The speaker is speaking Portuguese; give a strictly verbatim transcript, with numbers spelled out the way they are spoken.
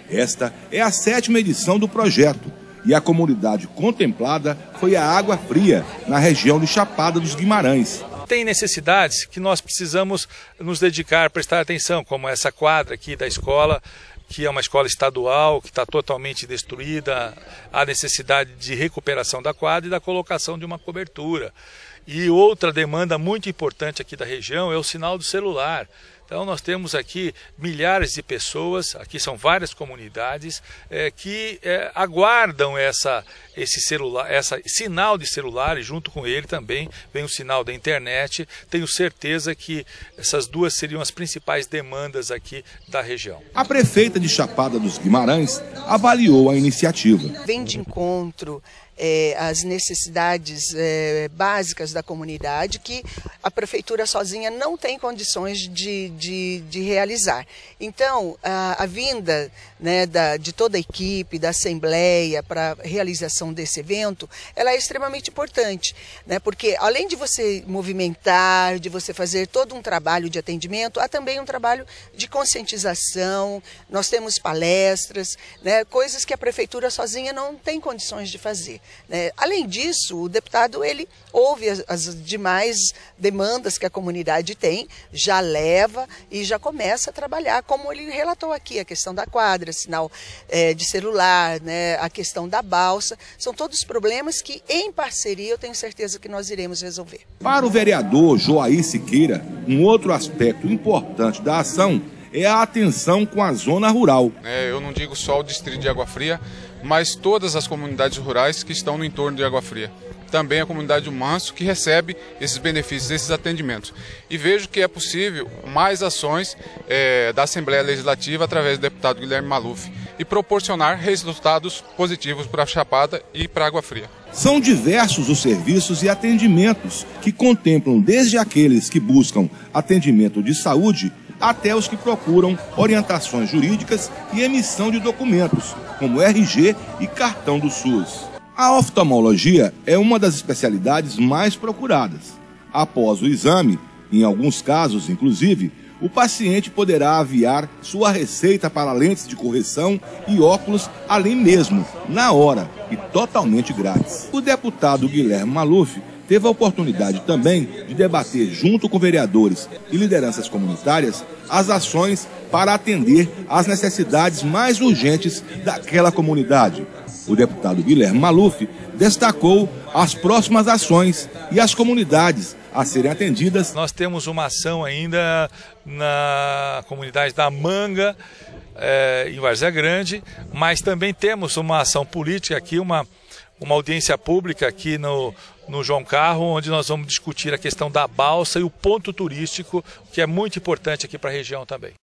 Esta é a sétima edição do projeto e a comunidade contemplada foi a Água Fria, na região de Chapada dos Guimarães. Tem necessidades que nós precisamos nos dedicar, prestar atenção, como essa quadra aqui da escola, que é uma escola estadual, que está totalmente destruída, a necessidade de recuperação da quadra e da colocação de uma cobertura. E outra demanda muito importante aqui da região é o sinal do celular. Então nós temos aqui milhares de pessoas, aqui são várias comunidades, é, que é, aguardam essa, esse celular, essa sinal de celular, e junto com ele também vem o sinal da internet. Tenho certeza que essas duas seriam as principais demandas aqui da região. A prefeita de Chapada dos Guimarães avaliou a iniciativa. Vem de encontro É, as necessidades é, básicas da comunidade que a prefeitura sozinha não tem condições de, de, de realizar. Então, a, a vinda né, da, de toda a equipe, da Assembleia para a realização desse evento, ela é extremamente importante, né, porque além de você movimentar, de você fazer todo um trabalho de atendimento, há também um trabalho de conscientização, nós temos palestras, né, coisas que a prefeitura sozinha não tem condições de fazer. É, além disso, o deputado ele ouve as, as demais demandas que a comunidade tem, já leva e já começa a trabalhar, como ele relatou aqui, a questão da quadra, sinal é, de celular, né, a questão da balsa, são todos problemas que em parceria eu tenho certeza que nós iremos resolver. Para o vereador Joaí Siqueira, um outro aspecto importante da ação é a atenção com a zona rural. É, eu não digo só o distrito de Água Fria, mas todas as comunidades rurais que estão no entorno de Água Fria. Também a comunidade do Manso, que recebe esses benefícios, esses atendimentos. E vejo que é possível mais ações é, da Assembleia Legislativa através do deputado Guilherme Maluf e proporcionar resultados positivos para a Chapada e para a Água Fria. São diversos os serviços e atendimentos que contemplam desde aqueles que buscam atendimento de saúde até os que procuram orientações jurídicas e emissão de documentos, como R G e cartão do SUS. A oftalmologia é uma das especialidades mais procuradas. Após o exame, em alguns casos, inclusive, o paciente poderá aviar sua receita para lentes de correção e óculos ali mesmo, na hora e totalmente grátis. O deputado Guilherme Maluf teve a oportunidade também de debater junto com vereadores e lideranças comunitárias as ações para atender às necessidades mais urgentes daquela comunidade. O deputado Guilherme Maluf destacou as próximas ações e as comunidades a serem atendidas. Nós temos uma ação ainda na comunidade da Manga, é, em Várzea Grande, mas também temos uma ação política aqui, uma uma audiência pública aqui no, no João Carro, onde nós vamos discutir a questão da balsa e o ponto turístico, que é muito importante aqui para a região também.